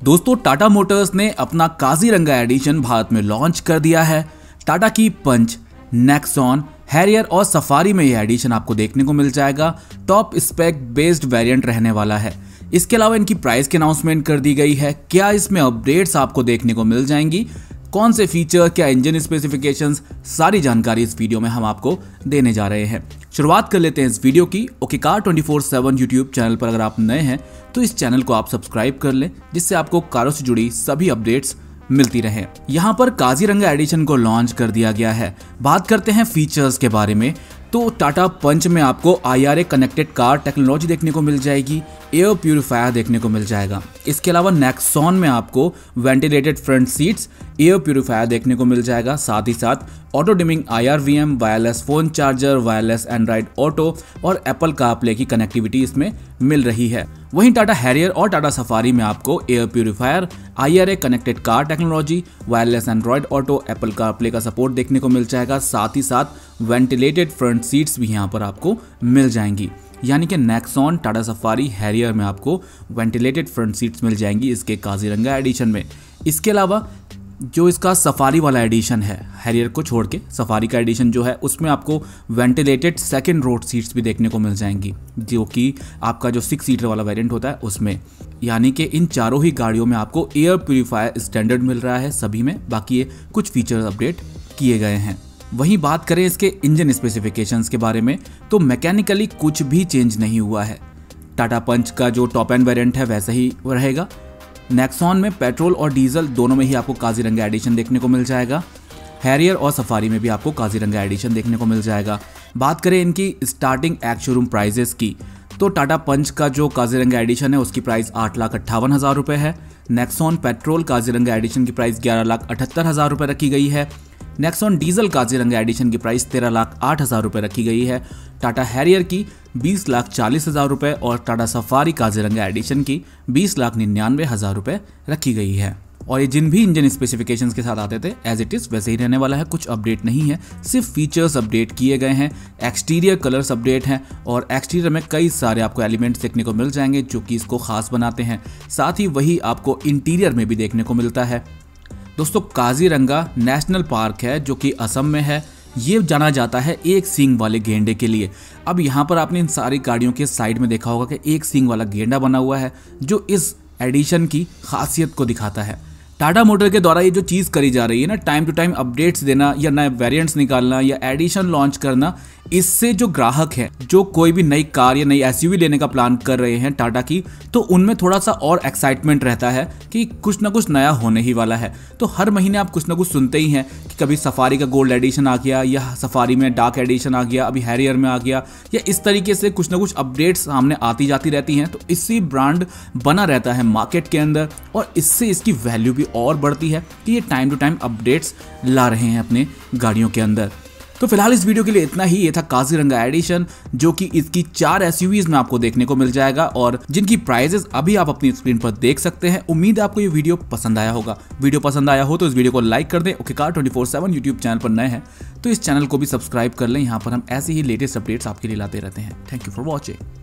दोस्तों टाटा मोटर्स ने अपना काजीरंगा एडिशन भारत में लॉन्च कर दिया है। टाटा की पंच, नेक्सॉन, हैरियर और सफारी में यह एडिशन आपको देखने को मिल जाएगा। टॉप स्पेक बेस्ड वेरिएंट रहने वाला है। इसके अलावा इनकी प्राइस की अनाउंसमेंट कर दी गई है। क्या इसमें अपडेट्स आपको देखने को मिल जाएंगी, कौन से फीचर, क्या इंजन स्पेसिफिकेशंस, सारी जानकारी इस वीडियो में हम आपको देने जा रहे हैं। शुरुआत कर लेते हैं इस वीडियो की। ओके कार 24/7 यूट्यूब चैनल पर अगर आप नए हैं तो इस चैनल को आप सब्सक्राइब कर लें, जिससे आपको कारों से जुड़ी सभी अपडेट्स मिलती रहे। यहाँ पर काजीरंगा एडिशन को लॉन्च कर दिया गया है। बात करते हैं फीचर्स के बारे में, तो टाटा पंच में आपको IRA कनेक्टेड कार टेक्नोलॉजी देखने को मिल जाएगी, एयर प्यूरिफायर देखने को मिल जाएगा। इसके अलावा नेक्सॉन में आपको ventilated front seats, air purifier देखने को मिल जाएगा। साथ ही साथ auto dimming IRVM, wireless phone charger, wireless Android Auto और एप्पल कारप्ले की कनेक्टिविटी इसमें मिल रही है। वहीं टाटा हैरियर और टाटा सफारी में आपको air purifier, IRA connected car technology, wireless Android Auto, Apple CarPlay का सपोर्ट देखने को मिल जाएगा। साथ ही साथ वेंटिलेटेड फ्रंट सीट्स भी यहाँ पर आपको मिल जाएंगी। यानी कि नेक्सॉन, टाटा सफारी, हैरियर में आपको वेंटिलेटेड फ्रंट सीट्स मिल जाएंगी इसके काजीरंगा एडिशन में। इसके अलावा जो इसका सफारी वाला एडिशन है, हैरियर को छोड़ के सफारी का एडिशन जो है, उसमें आपको वेंटिलेटेड सेकंड रोड सीट्स भी देखने को मिल जाएंगी, जो कि आपका जो 6 सीटर वाला वेरिएंट होता है उसमें। यानी कि इन चारों ही गाड़ियों में आपको एयर प्यूरिफायर स्टैंडर्ड मिल रहा है सभी में। बाकी ये कुछ फीचर्स अपडेट किए गए हैं। वहीं बात करें इसके इंजन स्पेसिफिकेशंस के बारे में, तो मैकेनिकली कुछ भी चेंज नहीं हुआ है। टाटा पंच का जो टॉप एंड वेरिएंट है वैसा ही रहेगा। नेक्सॉन में पेट्रोल और डीजल दोनों में ही आपको काजीरंगा एडिशन देखने को मिल जाएगा। हैरियर और सफारी में भी आपको काजीरंगा एडिशन देखने को मिल जाएगा। बात करें इनकी स्टार्टिंग एक्स शोरूम प्राइजेस की, तो टाटा पंच का जो काजीरंगा एडिशन है उसकी प्राइस 8,58,000 रुपये है। नेक्सॉन पेट्रोल काजीरंगा एडिशन की प्राइस 11,78,000 रुपये रखी गई है। नेक्सॉन डीजल काजीरंगा एडिशन की प्राइस 13,08,000 रुपये रखी गई है। टाटा हैरियर की 20,40,000 रुपये और टाटा सफारी काजीरंगा एडिशन की 20,99,000 रुपये रखी गई है। और ये जिन भी इंजन स्पेसिफिकेशंस के साथ आते थे एज इट इज़ वैसे ही रहने वाला है, कुछ अपडेट नहीं है, सिर्फ फीचर्स अपडेट किए गए हैं। एक्सटीरियर कलर्स अपडेट हैं और एक्सटीरियर में कई सारे आपको एलिमेंट्स देखने को मिल जाएंगे जो कि इसको खास बनाते हैं। साथ ही वही आपको इंटीरियर में भी देखने को मिलता है। दोस्तों काजीरंगा नेशनल पार्क है जो कि असम में है। ये जाना जाता है एक सींग वाले गेंडे के लिए। अब यहाँ पर आपने इन सारी गाड़ियों के साइड में देखा होगा कि एक सींग वाला गेंडा बना हुआ है, जो इस एडिशन की खासियत को दिखाता है। टाटा मोटर के द्वारा ये जो चीज़ करी जा रही है ना, टाइम टू टाइम अपडेट्स देना या नए वेरिएंट्स निकालना या एडिशन लॉन्च करना, इससे जो ग्राहक है, जो कोई भी नई कार या नई SUV लेने का प्लान कर रहे हैं टाटा की, तो उनमें थोड़ा सा और एक्साइटमेंट रहता है कि कुछ ना कुछ नया होने ही वाला है। तो हर महीने आप कुछ ना कुछ सुनते ही हैं कि कभी सफारी का गोल्ड एडिशन आ गया, या सफारी में डार्क एडिशन आ गया, अभी हैरियर में आ गया, या इस तरीके से कुछ ना कुछ अपडेट्स सामने आती जाती रहती हैं। तो इससे ब्रांड बना रहता है मार्केट के अंदर और इससे इसकी वैल्यू भी और बढ़ती है कि ये टाइम टू टाइम अपडेट्स ला रहे हैं अपने गाड़ियों के अंदर। तो फिलहाल इस वीडियो के लिए इतना ही। ये था काजीरंगा एडिशन, जो कि इसकी 4 SUVs में आपको देखने को मिल जाएगा और जिनकी प्राइजेस अभी आप अपनी स्क्रीन पर देख सकते हैं। उम्मीद है आपको ये वीडियो पसंद आया होगा। वीडियो पसंद आया हो तो इस वीडियो को लाइक कर दें। ओके कार 24/7 यूट्यूब चैनल पर नए हैं तो इस चैनल को भी सब्सक्राइब कर लें। यहाँ पर हम ऐसे ही लेटेस्ट अपडेट्स आपके लिए लाते रहते हैं। Thank you for watching.